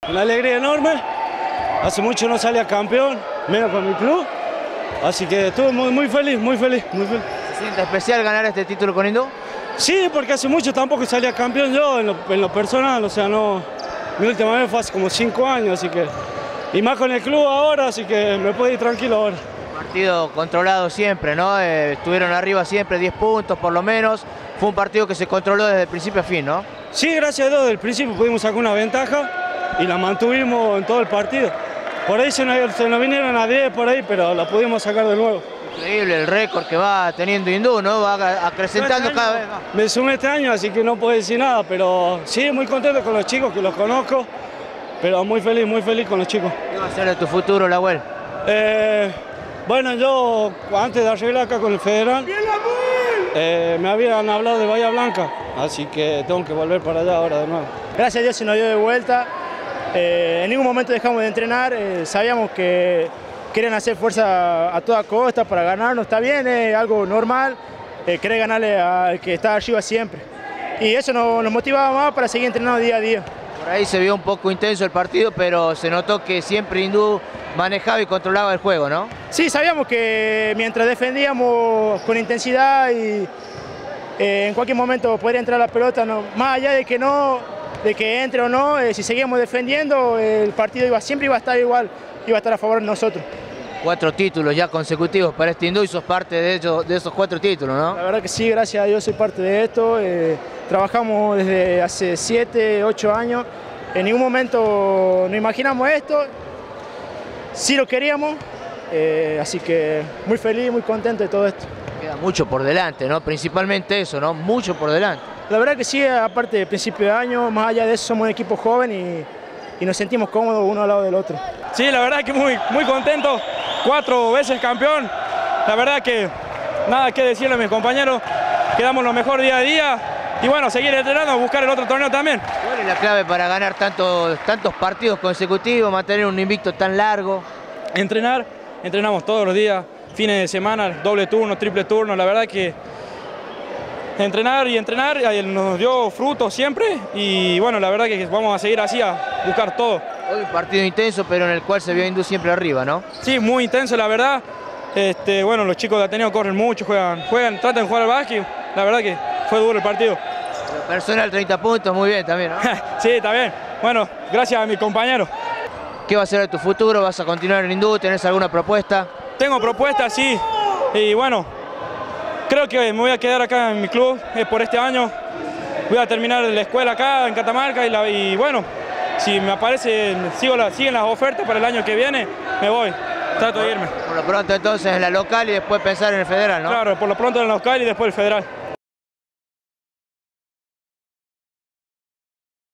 Una alegría enorme, hace mucho no salía campeón, menos con mi club, así que estuve muy feliz, muy feliz. ¿Se siente especial ganar este título con Hindú? Sí, porque hace mucho tampoco salía campeón yo en lo personal, o sea, no, mi última vez fue hace como 5 años, así que, y más con el club ahora, así que me puedo ir tranquilo ahora. Partido controlado siempre, ¿no? Estuvieron arriba siempre, 10 puntos por lo menos. Fue un partido que se controló desde el principio a fin, ¿no? Sí, gracias a Dios, desde el principio pudimos sacar una ventaja y la mantuvimos en todo el partido. Por ahí se nos vinieron a 10 por ahí, pero la pudimos sacar de nuevo. Increíble el récord que va teniendo Hindú, ¿no? Va acrecentando cada vez más. Me sumé este año, así que no puedo decir nada, pero sí, muy contento con los chicos, que los conozco, pero muy feliz con los chicos. ¿Qué va a ser de tu futuro, Lahuel? Bueno, yo antes de arreglar acá con el Federal, me habían hablado de Bahía Blanca, así que tengo que volver para allá ahora de nuevo. Gracias a Dios se nos dio de vuelta, en ningún momento dejamos de entrenar, sabíamos que querían hacer fuerza a toda costa para ganarnos, está bien, es algo normal, querer ganarle al que está arriba siempre. Y eso nos motivaba más para seguir entrenando día a día. Por ahí se vio un poco intenso el partido, pero se notó que siempre Hindú manejaba y controlaba el juego, ¿no? Sí, sabíamos que mientras defendíamos con intensidad y en cualquier momento podría entrar la pelota, no, más allá de que entre o no, si seguíamos defendiendo, el partido siempre iba a estar igual, iba a estar a favor de nosotros. 4 títulos ya consecutivos para este Hindú y sos parte de esos 4 títulos, ¿no? La verdad que sí, gracias a Dios soy parte de esto. Trabajamos desde hace 7, 8 años. En ningún momento nos imaginamos esto. Sí lo queríamos, así que muy feliz, muy contento de todo esto. Queda mucho por delante, ¿no? Principalmente eso, ¿no? Mucho por delante. La verdad que sí, aparte de principio de año, más allá de eso somos un equipo joven y nos sentimos cómodos uno al lado del otro. Sí, la verdad que muy contento, 4 veces campeón, la verdad que nada que decirle a mis compañeros, quedamos lo mejor día a día y bueno, seguir entrenando, buscar el otro torneo también. ¿Cuál es la clave para ganar tantos partidos consecutivos, mantener un invicto tan largo? Entrenamos todos los días, fines de semana, doble turno, triple turno, la verdad que entrenar nos dio frutos siempre y bueno, la verdad que vamos a seguir así a buscar todo. Hoy un partido intenso, pero en el cual se vio Hindú siempre arriba, ¿no? Sí, muy intenso, la verdad. Bueno, los chicos de Ateneo corren mucho, tratan de jugar al básquet. La verdad que fue duro el partido. Lo personal, 30 puntos, muy bien también, ¿no? Sí, está bien. Bueno, gracias a mis compañeros. ¿Qué va a ser de tu futuro? ¿Vas a continuar en Hindú? ¿Tenés alguna propuesta? Tengo propuestas, sí. Y bueno, creo que me voy a quedar acá en mi club por este año. Voy a terminar la escuela acá en Catamarca y bueno, si me aparecen, siguen las ofertas para el año que viene, me voy, trato de irme. Por lo pronto entonces en la local y después pensar en el federal, ¿no? Claro, por lo pronto en la local y después el federal.